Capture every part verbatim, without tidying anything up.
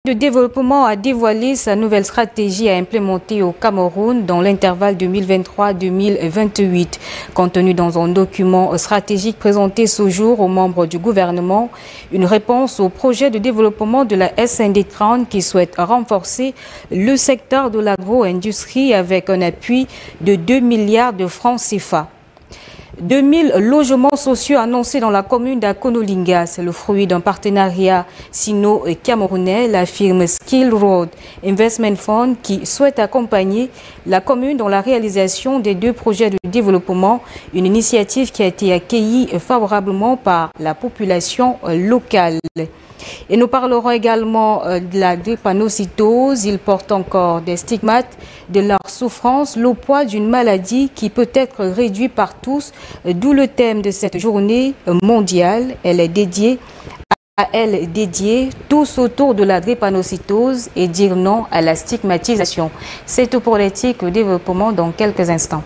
Le développement a dévoilé sa nouvelle stratégie à implémenter au Cameroun dans l'intervalle deux mille vingt-trois à deux mille vingt-huit. Contenu dans un document stratégique présenté ce jour aux membres du gouvernement, une réponse au projet de développement de la S N D trente qui souhaite renforcer le secteur de l'agro-industrie avec un appui de deux milliards de francs C F A. deux mille logements sociaux annoncés dans la commune d'Akonolinga. C'est le fruit d'un partenariat sino-camerounais, la firme Skill Road Investment Fund, qui souhaite accompagner la commune dans la réalisation des deux projets de développement, une initiative qui a été accueillie favorablement par la population locale. Et nous parlerons également de la drépanocytose. Il porte encore des stigmates de leur souffrance, le poids d'une maladie qui peut être réduit par tous, d'où le thème de cette journée mondiale. Elle est dédiée à elle dédiée tous autour de la drépanocytose et dire non à la stigmatisation. C'est tout pour l'éthique, le développement dans quelques instants.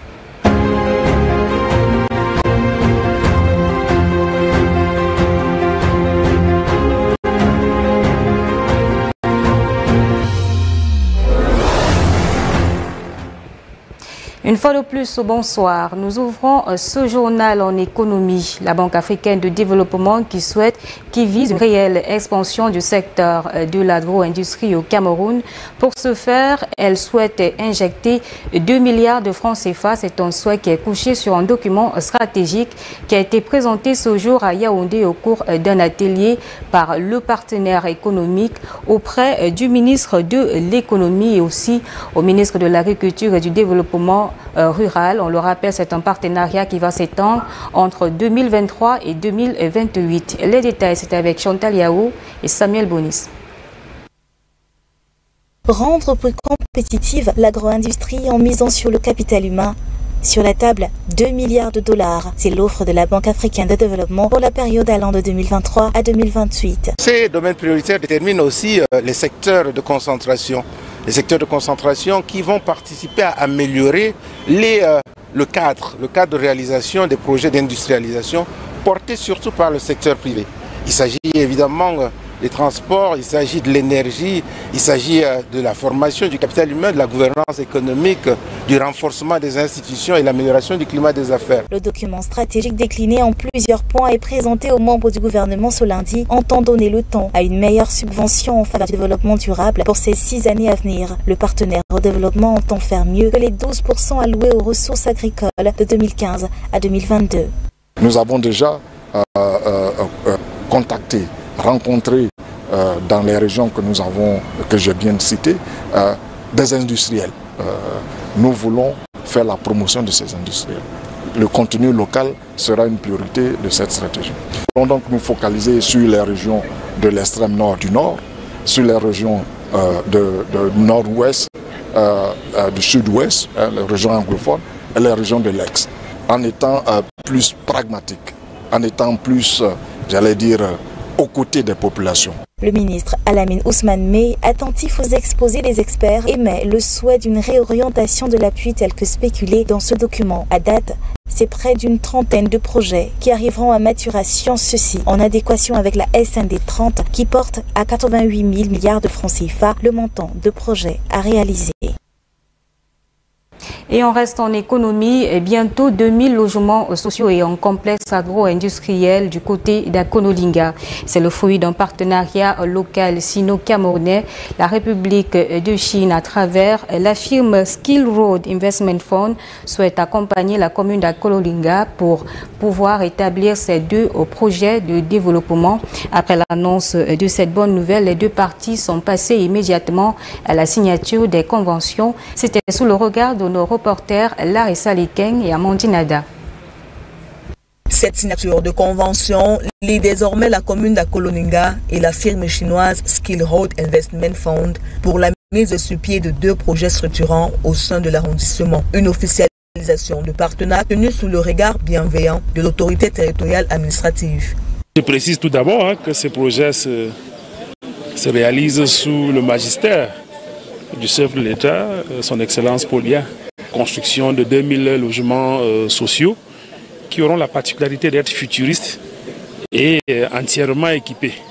Une fois de plus, bonsoir. Nous ouvrons ce journal en économie. La Banque africaine de développement qui souhaite, qui vise une réelle expansion du secteur de l'agro-industrie au Cameroun. Pour ce faire, elle souhaite injecter deux milliards de francs C F A. C'est un souhait qui est couché sur un document stratégique qui a été présenté ce jour à Yaoundé au cours d'un atelier par le partenaire économique auprès du ministre de l'économie et aussi au ministre de l'agriculture et du développement rural. On le rappelle, c'est un partenariat qui va s'étendre entre deux mille vingt-trois et deux mille vingt-huit. Les détails, c'est avec Chantal Yao et Samuel Bonis. Rendre plus compétitive l'agro-industrie en misant sur le capital humain. Sur la table, deux milliards de dollars. C'est l'offre de la Banque africaine de développement pour la période allant de deux mille vingt-trois à deux mille vingt-huit. Ces domaines prioritaires déterminent aussi euh, les secteurs de concentration. Les secteurs de concentration qui vont participer à améliorer les, euh, le cadre, le cadre de réalisation des projets d'industrialisation portés surtout par le secteur privé. Il s'agit évidemment euh, des transports, il s'agit de l'énergie, il s'agit euh, de la formation du capital humain, de la gouvernance économique, euh, du renforcement des institutions et l'amélioration du climat des affaires. Le document stratégique décliné en plusieurs points est présenté aux membres du gouvernement ce lundi, entend donner le temps à une meilleure subvention en faveur du développement durable pour ces six années à venir. Le partenaire au développement entend faire mieux que les douze pour cent alloués aux ressources agricoles de deux mille quinze à deux mille vingt-deux. Nous avons déjà euh, euh, euh, contacté, rencontré euh, dans les régions que nous avons, que je viens de citer, euh, des industriels. Euh, nous voulons faire la promotion de ces industriels. Le contenu local sera une priorité de cette stratégie. Nous allons donc nous focaliser sur les régions de l'extrême nord du nord, sur les régions euh, de, de nord-ouest, euh, euh, du sud-ouest, hein, les régions anglophones, et les régions de l'ex, en étant euh, plus pragmatique, en étant plus, euh, j'allais dire, euh, aux côtés des populations. Le ministre Alamine Ousmane Mey, attentif aux exposés des experts, émet le souhait d'une réorientation de l'appui tel que spéculé dans ce document. À date, c'est près d'une trentaine de projets qui arriveront à maturation, ceci en adéquation avec la S N D trente qui porte à quatre-vingt-huit mille milliards de francs C F A le montant de projets à réaliser. Et on reste en économie, et bientôt deux mille logements sociaux et un complexe agro-industriel du côté d'Akonolinga. C'est le fruit d'un partenariat local sino-camerounais. La République de Chine, à travers la firme Skill Road Investment Fund, souhaite accompagner la commune d'Akonolinga pour pouvoir établir ces deux projets de développement. Après l'annonce de cette bonne nouvelle, les deux parties sont passées immédiatement à la signature des conventions. C'était sous le regard de nos reporters Larissa Lekeng et Amandine Nada. Cette signature de convention lie désormais la commune d'Akonolinga et la firme chinoise Skill Road Investment Fund pour la mise sur pied de deux projets structurants au sein de l'arrondissement. Une officialisation de partenariat tenue sous le regard bienveillant de l'autorité territoriale administrative. Je précise tout d'abord hein, que ces projets se, se réalisent sous le magistère du chef de l'État, son Excellence Paul Biya. Construction de deux mille logements euh, sociaux qui auront la particularité d'être futuristes et euh, entièrement équipés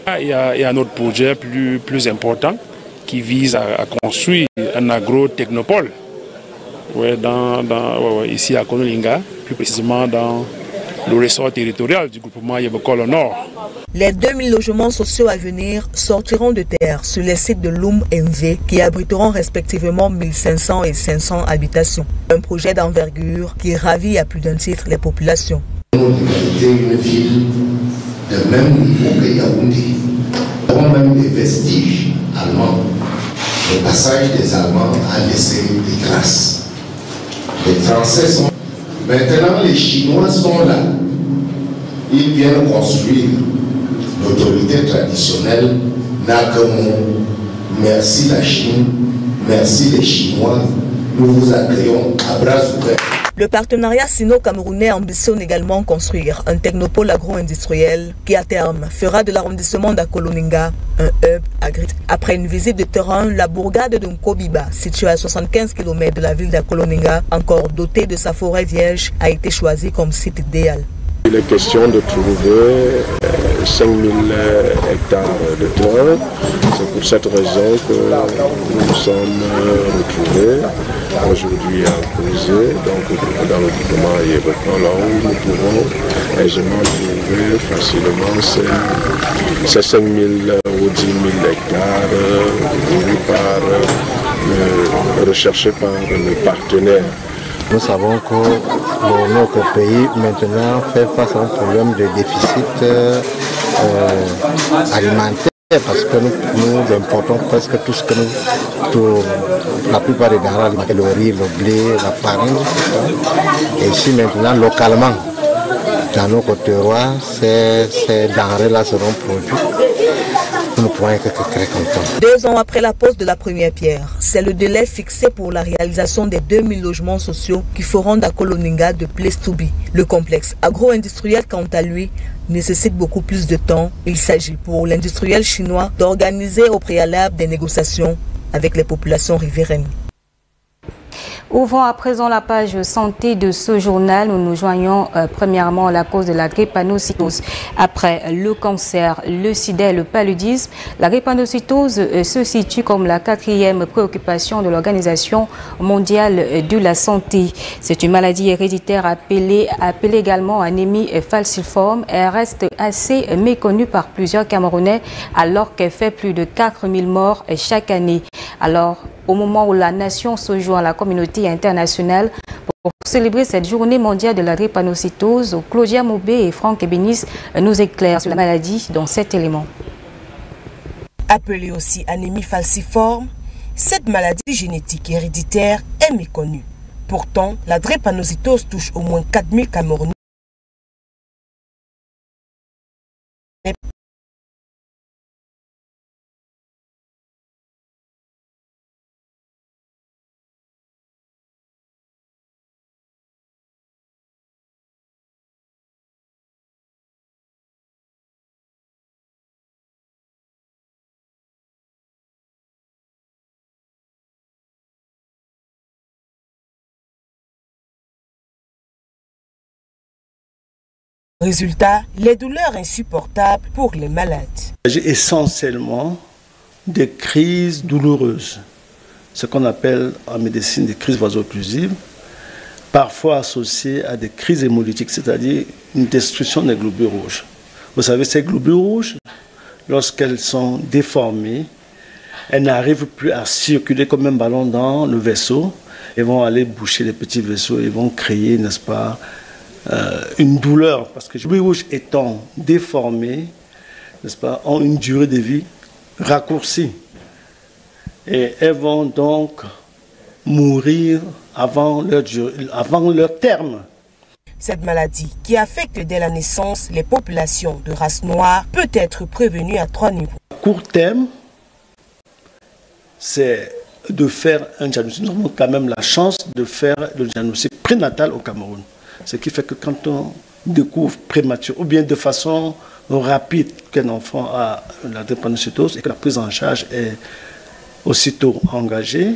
Il y a, il y a un autre projet plus, plus important qui vise à, à construire un agro-technopole ouais, dans, dans, ouais, ici à Koloninga, plus précisément dans le ressort territorial du groupement Yebokolo Nord. Les deux mille logements sociaux à venir sortiront de terre sur les sites de Loum M V qui abriteront respectivement mille cinq cents et cinq cents habitations. Un projet d'envergure qui ravit à plus d'un titre les populations. Une ville de même niveau que Yaoundé, avons même des vestiges allemands. Le passage des Allemands a laissé des traces. Les Français sont... Maintenant, les Chinois sont là. Ils viennent construire. L'autorité traditionnelle n'a que mot. Merci la Chine, merci les Chinois. Nous vous accueillons à bras ouverts. Le partenariat sino-camerounais ambitionne également construire un technopôle agro-industriel qui à terme fera de l'arrondissement d'Akoloninga un hub agri. Après une visite de terrain, la bourgade de Nkobiba, située à soixante-quinze kilomètres de la ville d'Akoloninga, encore dotée de sa forêt vierge, a été choisie comme site idéal. Il est question de trouver cinq mille hectares de terrain. C'est pour cette raison que nous nous sommes retrouvés aujourd'hui à causer, donc dans le groupement Yebokolo, là où nous pouvons aisément trouver facilement ces, ces cinq mille ou dix mille hectares voulus par, euh, recherchés par nos partenaires. Nous savons que notre pays maintenant fait face à un problème de déficit euh, alimentaire parce que nous, nous importons presque tout ce que nous, tout, la plupart des denrées alimentaires, le riz, le blé, la farine, et ici maintenant localement, dans nos terroirs, ces, ces denrées-là seront produites. Nous pourrons être très contents. Deux ans après la pose de la première pierre, c'est le délai fixé pour la réalisation des deux mille logements sociaux qui feront d'Akoloninga de place to be. Le complexe agro-industriel, quant à lui, nécessite beaucoup plus de temps. Il s'agit pour l'industriel chinois d'organiser au préalable des négociations avec les populations riveraines. Ouvrons à présent la page santé de ce journal. Nous nous joignons euh, premièrement à la cause de la drépanocytose. Après le cancer, le sida et le paludisme, la drépanocytose euh, se situe comme la quatrième préoccupation de l'Organisation mondiale de la santé. C'est une maladie héréditaire appelée, appelée également anémie falciforme. Elle reste assez méconnue par plusieurs Camerounais alors qu'elle fait plus de quatre mille morts chaque année. Alors, au moment où la nation se joint à la communauté internationale pour célébrer cette journée mondiale de la drépanocytose, Claudia Moubé et Franck Ebenis nous éclairent sur la maladie dans cet élément. Appelée aussi anémie falciforme, cette maladie génétique héréditaire est méconnue. Pourtant, la drépanocytose touche au moins quatre mille Camerounais. Résultat, les douleurs insupportables pour les malades. J'ai essentiellement des crises douloureuses, ce qu'on appelle en médecine des crises vaso-occlusives, parfois associées à des crises hémolytiques, c'est-à-dire une destruction des globules rouges. Vous savez, ces globules rouges, lorsqu'elles sont déformées, elles n'arrivent plus à circuler comme un ballon dans le vaisseau, elles vont aller boucher les petits vaisseaux et vont créer, n'est-ce pas, Euh, une douleur, parce que les globules rouges étant déformés, n'est-ce pas, ont une durée de vie raccourcie. Et elles vont donc mourir avant leur, durée, avant leur terme. Cette maladie, qui affecte dès la naissance les populations de race noire, peut être prévenue à trois niveaux. À court terme, c'est de faire un diagnostic. Nous avons quand même la chance de faire le diagnostic prénatal au Cameroun. Ce qui fait que quand on découvre prématuré ou bien de façon rapide qu'un enfant a la drépanocytose et que la prise en charge est aussitôt engagée,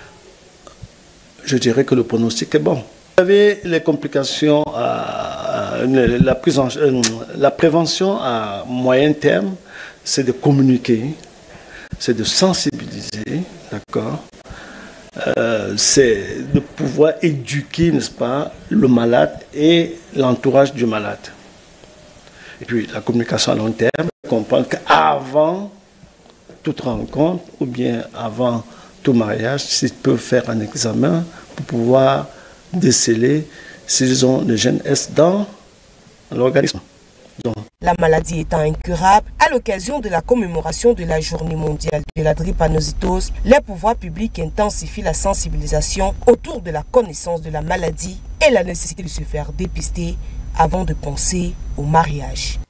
je dirais que le pronostic est bon. Vous avez les complications à la, prise en, euh, la prévention à moyen terme, c'est de communiquer, c'est de sensibiliser, d'accord, euh, c'est de pouvoir éduquer, n'est-ce pas, le malade et l'entourage du malade. Et puis la communication à long terme, comprendre qu'avant toute rencontre ou bien avant tout mariage, s'ils peuvent faire un examen pour pouvoir déceler s'ils ont le gène S dans l'organisme. La maladie étant incurable, à l'occasion de la commémoration de la journée mondiale de la drépanocytose, les pouvoirs publics intensifient la sensibilisation autour de la connaissance de la maladie et la nécessité de se faire dépister avant de penser au mariage.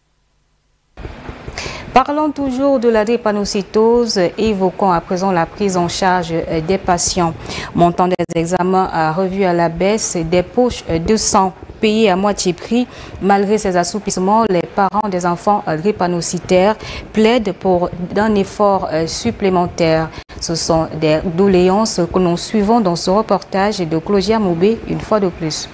Parlons toujours de la drépanocytose, évoquons à présent la prise en charge des patients. Montant des examens revu à la baisse, des poches de sang payées à moitié prix. Malgré ces assouplissements, les parents des enfants drépanocytaires plaident pour un effort supplémentaire. Ce sont des doléances que nous suivons dans ce reportage de Claudia Moubé, une fois de plus.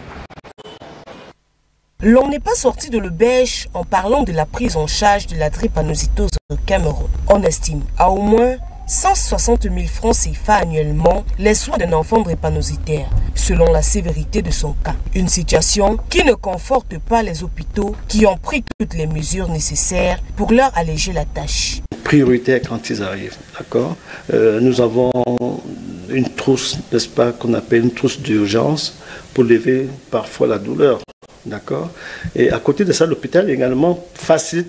L'on n'est pas sorti de l'auberge en parlant de la prise en charge de la drépanocytose au Cameroun. On estime à au moins cent soixante mille francs C F A annuellement les soins d'un enfant drépanocytaire, selon la sévérité de son cas. Une situation qui ne conforte pas les hôpitaux qui ont pris toutes les mesures nécessaires pour leur alléger la tâche. Prioritaire quand ils arrivent, d'accord. Euh, nous avons une trousse, n'est-ce pas, qu'on appelle une trousse d'urgence pour lever parfois la douleur. D'accord. Et à côté de ça, l'hôpital également facilite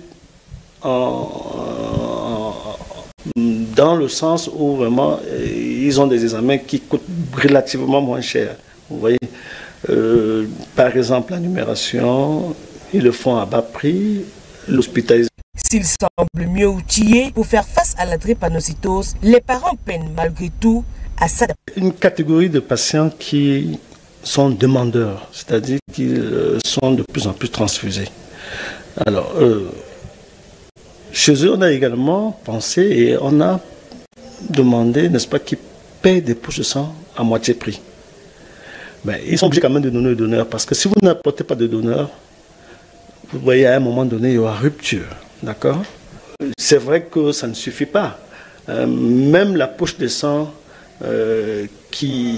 en, en, dans le sens où vraiment ils ont des examens qui coûtent relativement moins cher. Vous voyez, euh, par exemple, la numération, ils le font à bas prix, l'hospitalisation. S'ils semblent mieux outillés pour faire face à la drépanocytose, les parents peinent malgré tout à s'adapter. Une catégorie de patients qui sont demandeurs, c'est-à-dire qu'ils sont de plus en plus transfusés. Alors, euh, chez eux, on a également pensé et on a demandé, n'est-ce pas, qu'ils payent des poches de sang à moitié prix. Mais ils sont obligés quand même de donner le donneur, parce que si vous n'apportez pas de donneur, vous voyez, à un moment donné, il y aura rupture. D'accord? C'est vrai que ça ne suffit pas. Euh, même la poche de sang euh, qui...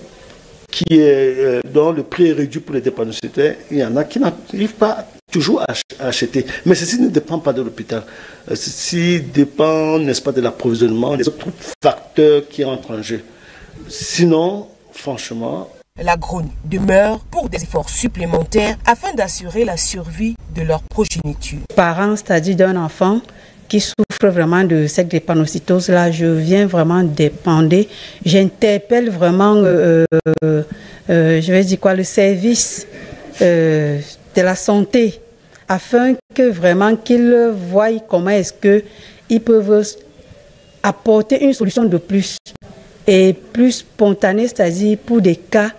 qui est, euh, dont le prix est réduit pour les drépanocytaires, il y en a qui n'arrivent pas toujours à, à acheter. Mais ceci ne dépend pas de l'hôpital. Euh, ceci dépend, n'est-ce pas, de l'approvisionnement, des autres facteurs qui entrent en jeu. Sinon, franchement... La grogne demeure pour des efforts supplémentaires afin d'assurer la survie de leur progéniture. Parents, c'est-à-dire d'un enfant qui souffre vraiment de cette drépanocytose-là, je viens vraiment demander, j'interpelle vraiment, euh, euh, euh, je vais dire quoi, le service euh, de la santé, afin que vraiment qu'ils voient comment est-ce qu'ils peuvent apporter une solution de plus et plus spontanée, c'est-à-dire pour des cas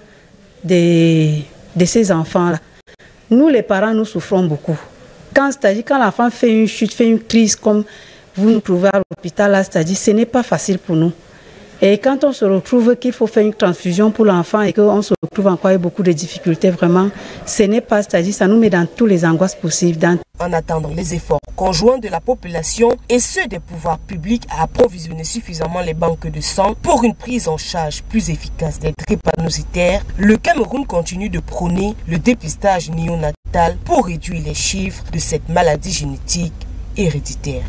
de, de ces enfants-là. Nous, les parents, nous souffrons beaucoup. Quand, c'est-à-dire quand l'enfant fait une chute, fait une crise comme vous nous trouvez à l'hôpital, là, c'est-à-dire ce n'est pas facile pour nous. Et quand on se retrouve qu'il faut faire une transfusion pour l'enfant et qu'on se retrouve encore avec beaucoup de difficultés, vraiment, ce n'est pas, c'est-à-dire ça nous met dans tous les angoisses possibles. Dans... En attendant les efforts conjoints de la population et ceux des pouvoirs publics à approvisionner suffisamment les banques de sang pour une prise en charge plus efficace des drépanocytaires, le Cameroun continue de prôner le dépistage néonatal pour réduire les chiffres de cette maladie génétique héréditaire.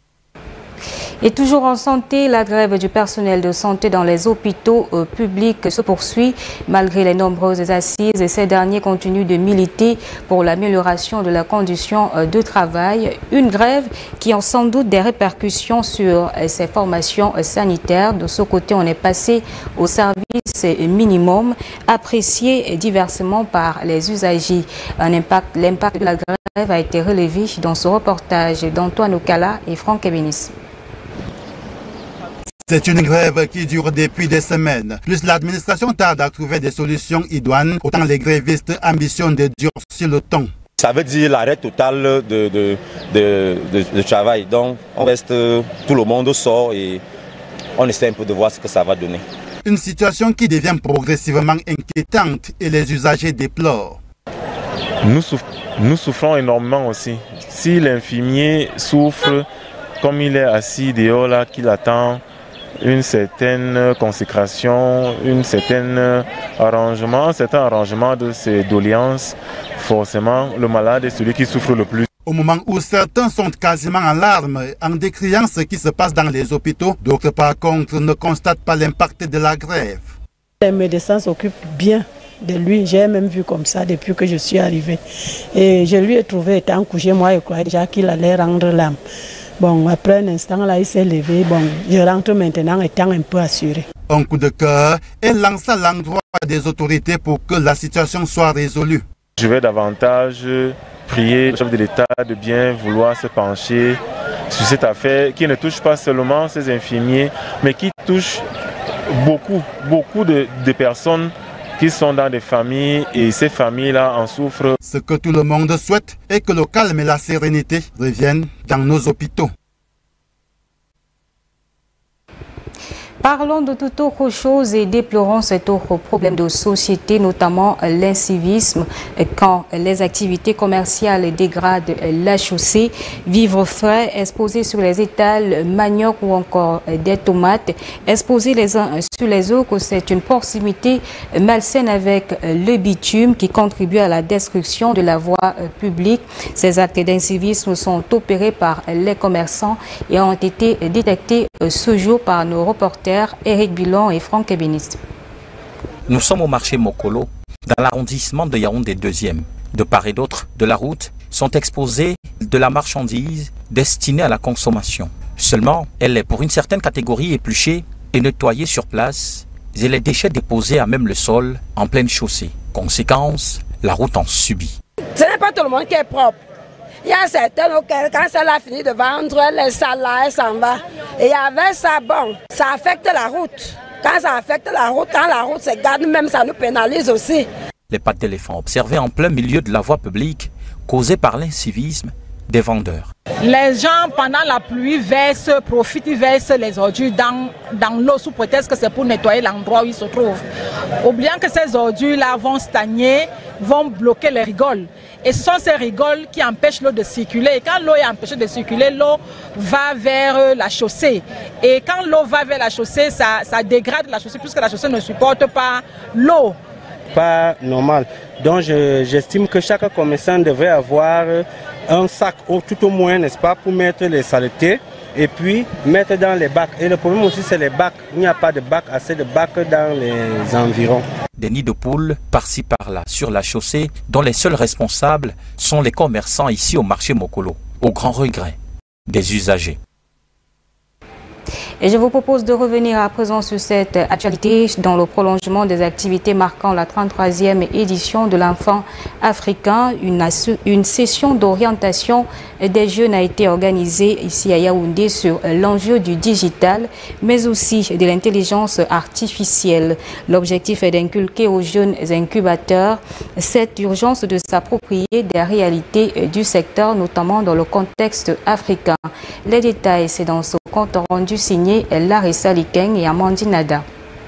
Et toujours en santé, la grève du personnel de santé dans les hôpitaux euh, publics se poursuit. Malgré les nombreuses assises, ces derniers continuent de militer pour l'amélioration de la condition euh, de travail. Une grève qui a sans doute des répercussions sur euh, ces formations euh, sanitaires. De ce côté, on est passé au service euh, minimum, apprécié diversement par les usagers. Un impact, l'impact de la grève a été relevé dans ce reportage d'Antoine Okala et Franck Ebenis. C'est une grève qui dure depuis des semaines. Plus l'administration tarde à trouver des solutions idoines, autant les grévistes ambitionnent de durcir le temps. Ça veut dire l'arrêt total de, de, de, de, de travail. Donc on reste, tout le monde sort et on essaie un peu de voir ce que ça va donner. Une situation qui devient progressivement inquiétante et les usagers déplorent. Nous, souff nous souffrons énormément aussi. Si l'infirmier souffre comme il est assis dehors là, qu'il attend une certaine consécration, une certaine arrangement, un certain arrangement de ses doléances, forcément le malade est celui qui souffre le plus. Au moment où certains sont quasiment en larmes en décriant ce qui se passe dans les hôpitaux, d'autres par contre ne constatent pas l'impact de la grève. Les médecins s'occupent bien de lui, j'ai même vu comme ça depuis que je suis arrivée. Et je lui ai trouvé étant couché, moi je croyais déjà qu'il allait rendre l'âme. Bon, après un instant là, il s'est levé, bon, je rentre maintenant étant un peu assuré. Un coup de cœur est lancé à l'endroit des autorités pour que la situation soit résolue. Je vais davantage prier le chef de l'État de bien vouloir se pencher sur cette affaire qui ne touche pas seulement ces infirmiers, mais qui touche beaucoup, beaucoup de, de personnes qui sont dans des familles et ces familles-là en souffrent. Ce que tout le monde souhaite est que le calme et la sérénité reviennent dans nos hôpitaux. Parlons de toute autre chose et déplorons cet autre problème de société, notamment l'incivisme, quand les activités commerciales dégradent la chaussée, vivres frais exposés sur les étals, manioc ou encore des tomates, exposés les uns sur les autres, c'est une proximité malsaine avec le bitume qui contribue à la destruction de la voie publique. Ces actes d'incivisme sont opérés par les commerçants et ont été détectés ce jour par nos reporters Eric Bilon et Franck Ebéniste. Nous sommes au marché Mokolo, dans l'arrondissement de Yaoundé deuxième. De part et d'autre de la route sont exposées de la marchandise destinée à la consommation. Seulement, elle est pour une certaine catégorie épluchée et nettoyée sur place et les déchets déposés à même le sol en pleine chaussée. Conséquence, la route en subit. Ce n'est pas tout le monde qui est propre. Il y a certaines auxquelles, quand elle a fini de vendre, elle s'en là, elle s'en va. Et avec ça, bon, ça affecte la route. Quand ça affecte la route, quand la route se garde, même ça nous pénalise aussi. Les pattes d'éléphant observées en plein milieu de la voie publique, causées par l'incivisme des vendeurs. Les gens, pendant la pluie, versent, profitent, ils versent les ordures dans, dans l'eau sous prétexte que c'est pour nettoyer l'endroit où ils se trouvent. Oubliant que ces ordures-là vont stagner, vont bloquer les rigoles. Et ce sont ces rigoles qui empêchent l'eau de circuler. Et quand l'eau est empêchée de circuler, l'eau va vers la chaussée. Et quand l'eau va vers la chaussée, ça, ça dégrade la chaussée puisque la chaussée ne supporte pas l'eau. Pas normal. Donc j'estime que chaque commerçant devrait avoir un sac, tout au moins, n'est-ce pas, pour mettre les saletés et puis mettre dans les bacs. Et le problème aussi, c'est les bacs. Il n'y a pas de bacs, assez de bacs dans les environs. Des nids de poules par-ci par-là sur la chaussée dont les seuls responsables sont les commerçants ici au marché Mokolo, au grand regret des usagers. Et je vous propose de revenir à présent sur cette actualité dans le prolongement des activités marquant la trente-troisième édition de l'enfant africain. Une, une session d'orientation des jeunes a été organisée ici à Yaoundé sur l'enjeu du digital, mais aussi de l'intelligence artificielle. L'objectif est d'inculquer aux jeunes incubateurs cette urgence de s'approprier des réalités du secteur, notamment dans le contexte africain. Les détails, c'est dans ce compte rendu signé Larissa Likeng et Amandine Nada.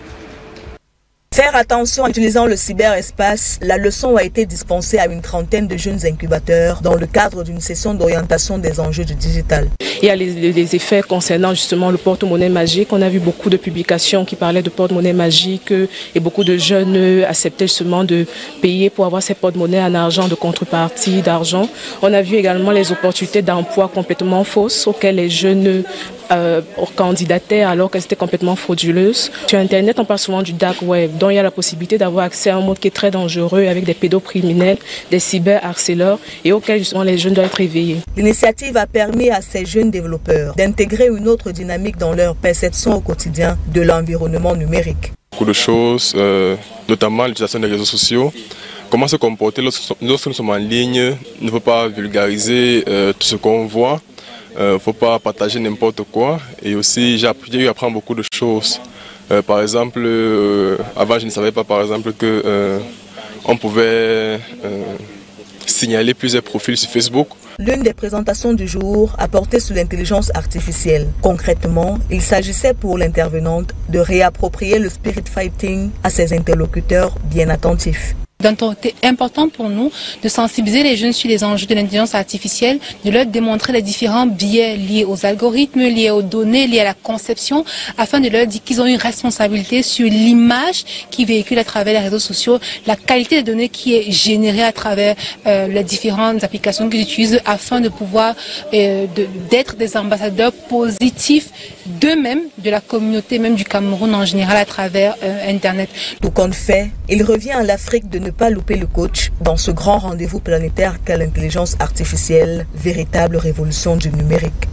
Faire attention en utilisant le cyberespace, la leçon a été dispensée à une trentaine de jeunes incubateurs dans le cadre d'une session d'orientation des enjeux du digital. Il y a les, les effets concernant justement le porte-monnaie magique. On a vu beaucoup de publications qui parlaient de porte-monnaie magique et beaucoup de jeunes acceptaient justement de payer pour avoir ces porte-monnaie en argent de contrepartie d'argent. On a vu également les opportunités d'emploi complètement fausses auxquelles les jeunes euh, candidataient alors qu'elles étaient complètement frauduleuses. Sur Internet, on parle souvent du dark web, dont il y a la possibilité d'avoir accès à un monde qui est très dangereux avec des pédocriminels, des cyberharceleurs et auxquels justement les jeunes doivent être éveillés. L'initiative a permis à ces jeunes développeurs d'intégrer une autre dynamique dans leur perception au quotidien de l'environnement numérique. Beaucoup de choses, euh, notamment l'utilisation des réseaux sociaux. Comment se comporter lorsque nous sommes en ligne, ne faut pas vulgariser euh, tout ce qu'on voit, il euh, ne faut pas partager n'importe quoi. Et aussi, j'ai appris à apprendre beaucoup de choses. Euh, par exemple, euh, avant je ne savais pas par exemple que euh, on pouvait euh, signaler plusieurs profils sur Facebook. L'une des présentations du jour a porté sur l'intelligence artificielle. Concrètement, il s'agissait pour l'intervenante de réapproprier le spirit fighting à ses interlocuteurs bien attentifs. Donc c'est important pour nous de sensibiliser les jeunes sur les enjeux de l'intelligence artificielle, de leur démontrer les différents biais liés aux algorithmes, liés aux données, liés à la conception, afin de leur dire qu'ils ont une responsabilité sur l'image qui véhicule à travers les réseaux sociaux, la qualité des données qui est générée à travers euh, les différentes applications qu'ils utilisent, afin de pouvoir euh, d'être des ambassadeurs positifs d'eux-mêmes, de la communauté même du Cameroun en général à travers euh, Internet. Tout compte fait, il revient à l'Afrique de ne pas louper le coach dans ce grand rendez-vous planétaire qu'est l'intelligence artificielle, véritable révolution du numérique.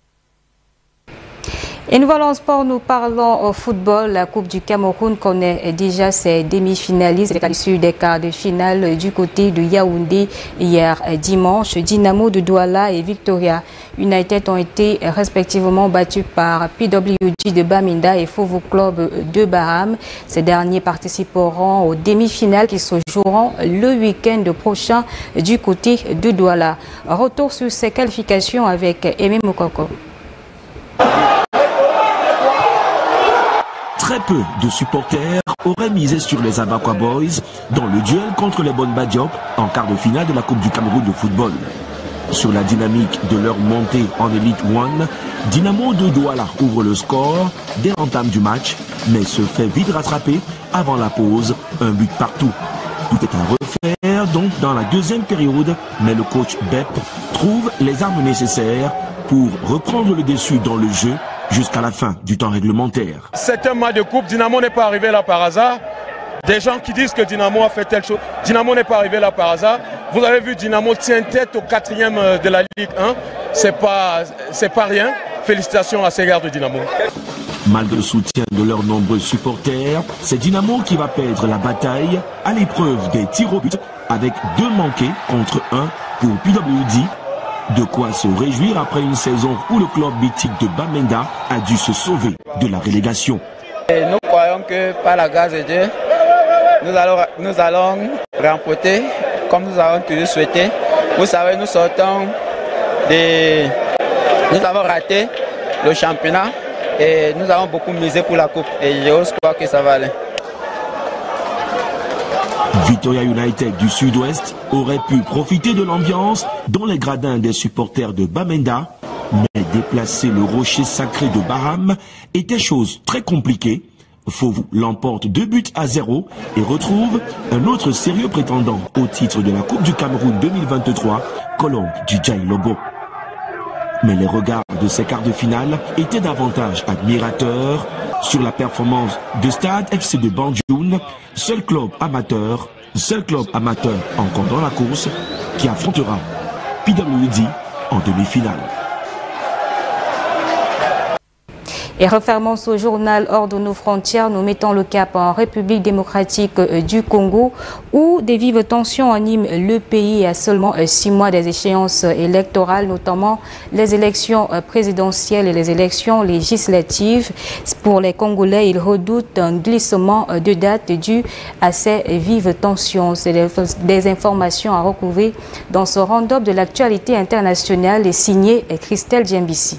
Et nous voilà en sport, nous parlons au football. La Coupe du Cameroun connaît déjà ses demi-finalistes à l'issue des quarts de finale du côté de Yaoundé hier dimanche. Dynamo de Douala et Victoria United ont été respectivement battus par P W G de Bamenda et Fovo Club de Baham. Ces derniers participeront aux demi-finales qui se joueront le week-end prochain du côté de Douala. Retour sur ces qualifications avec Aimé Mokoko. Très peu de supporters auraient misé sur les Abakwa Boys dans le duel contre les Bonba Diop en quart de finale de la Coupe du Cameroun de football. Sur la dynamique de leur montée en Elite One, Dynamo de Douala ouvre le score dès l'entame du match, mais se fait vite rattraper avant la pause, un but partout. Tout est à refaire donc dans la deuxième période, mais le coach Bep trouve les armes nécessaires pour reprendre le dessus dans le jeu jusqu'à la fin du temps réglementaire. C'est un match de coupe, Dynamo n'est pas arrivé là par hasard. Des gens qui disent que Dynamo a fait telle chose, Dynamo n'est pas arrivé là par hasard. Vous avez vu, Dynamo tient tête au quatrième de la Ligue un, c'est pas, c'est pas rien. Félicitations à ces gars de Dynamo. Malgré le soutien de leurs nombreux supporters, c'est Dynamo qui va perdre la bataille à l'épreuve des tirs au but avec deux manqués contre un pour P W D. De quoi se réjouir après une saison où le club mythique de Bamenda a dû se sauver de la relégation. Et nous croyons que par la grâce de Dieu, nous allons, nous allons remporter comme nous avons toujours souhaité. Vous savez, nous sortons de... Nous avons raté le championnat et nous avons beaucoup misé pour la coupe. Et j'ose croire que ça va aller. Victoria United du Sud-Ouest aurait pu profiter de l'ambiance dans les gradins des supporters de Bamenda, mais déplacer le rocher sacré de Baham était chose très compliquée. Fovo l'emporte deux buts à zéro et retrouve un autre sérieux prétendant au titre de la Coupe du Cameroun deux mille vingt-trois, Colombe Djidjaï Lobo. Mais les regards de ces quarts de finale étaient davantage admirateurs sur la performance de Stade F C de Bandjoun, seul club amateur, seul club amateur encore dans la course, qui affrontera P W D en demi-finale. Et refermons ce journal hors de nos frontières, nous mettons le cap en République démocratique du Congo où des vives tensions animent le pays à seulement six mois des échéances électorales, notamment les élections présidentielles et les élections législatives. Pour les Congolais, ils redoutent un glissement de date dû à ces vives tensions. C'est des informations à recouvrir dans ce round-up de l'actualité internationale et signé Christelle Djembissi.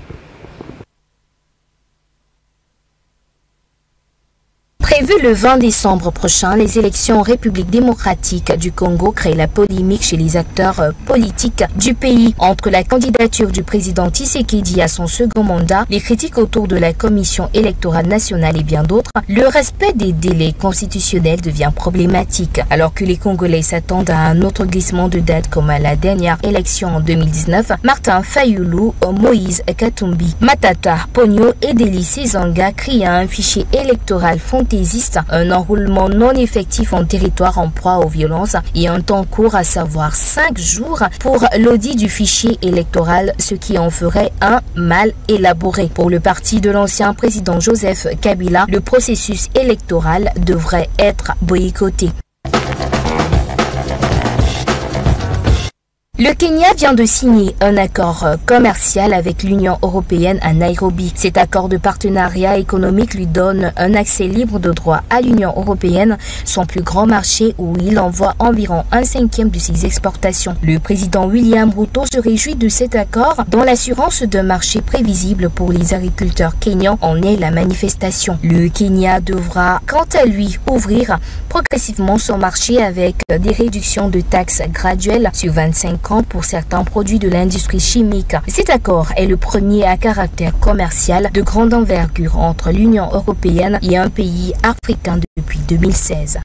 Prévu le vingt décembre prochain, les élections en République démocratique du Congo créent la polémique chez les acteurs politiques du pays. Entre la candidature du président Tshisekedi à son second mandat, les critiques autour de la Commission électorale nationale et bien d'autres, le respect des délais constitutionnels devient problématique. Alors que les Congolais s'attendent à un autre glissement de date comme à la dernière élection en deux mille dix-neuf, Martin Fayulu, Moïse Katumbi, Matata Ponyo et Délice Zanga crient à un fichier électoral fantaisiste, un enroulement non effectif en territoire en proie aux violences et un temps court, à savoir cinq jours pour l'audit du fichier électoral, ce qui en ferait un mal élaboré. Pour le parti de l'ancien président Joseph Kabila, le processus électoral devrait être boycotté. Le Kenya vient de signer un accord commercial avec l'Union européenne à Nairobi. Cet accord de partenariat économique lui donne un accès libre de droit à l'Union européenne, son plus grand marché où il envoie environ un cinquième de ses exportations. Le président William Ruto se réjouit de cet accord dont l'assurance d'un marché prévisible pour les agriculteurs kenyans en est la manifestation. Le Kenya devra quant à lui ouvrir progressivement son marché avec des réductions de taxes graduelles sur vingt-cinq ans pour certains produits de l'industrie chimique. Cet accord est le premier à caractère commercial de grande envergure entre l'Union européenne et un pays africain depuis deux mille seize.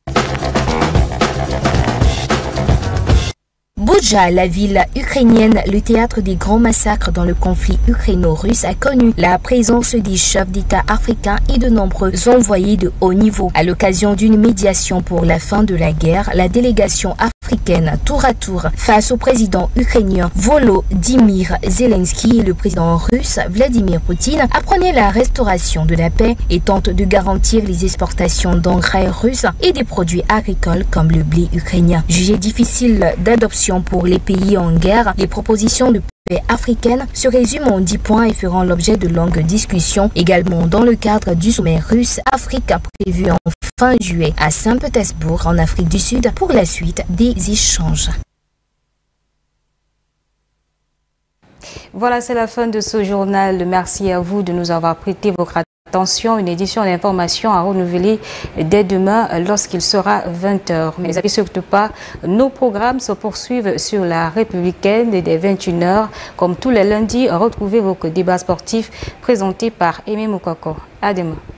Boudja, la ville ukrainienne, le théâtre des grands massacres dans le conflit ukraino-russe, a connu la présence des chefs d'État africains et de nombreux envoyés de haut niveau. À l'occasion d'une médiation pour la fin de la guerre, la délégation africaine tour à tour face au président ukrainien Volodymyr Zelensky et le président russe Vladimir Poutine apprenait la restauration de la paix et tente de garantir les exportations d'engrais russes et des produits agricoles comme le blé ukrainien. Jugé difficile d'adoption pour les pays en guerre, les propositions de paix africaines se résument en dix points et feront l'objet de longues discussions également dans le cadre du sommet russe-Afrique prévu en fin juillet à Saint-Pétersbourg en Afrique du Sud pour la suite des échanges. Voilà, c'est la fin de ce journal. Merci à vous de nous avoir prêté votre attention. Une édition d'information à renouveler dès demain lorsqu'il sera vingt heures. Mais n'oubliez surtout pas, nos programmes se poursuivent sur la Républicaine dès vingt et une heures. Comme tous les lundis, retrouvez vos débats sportifs présentés par Aimé Moukoko. À demain.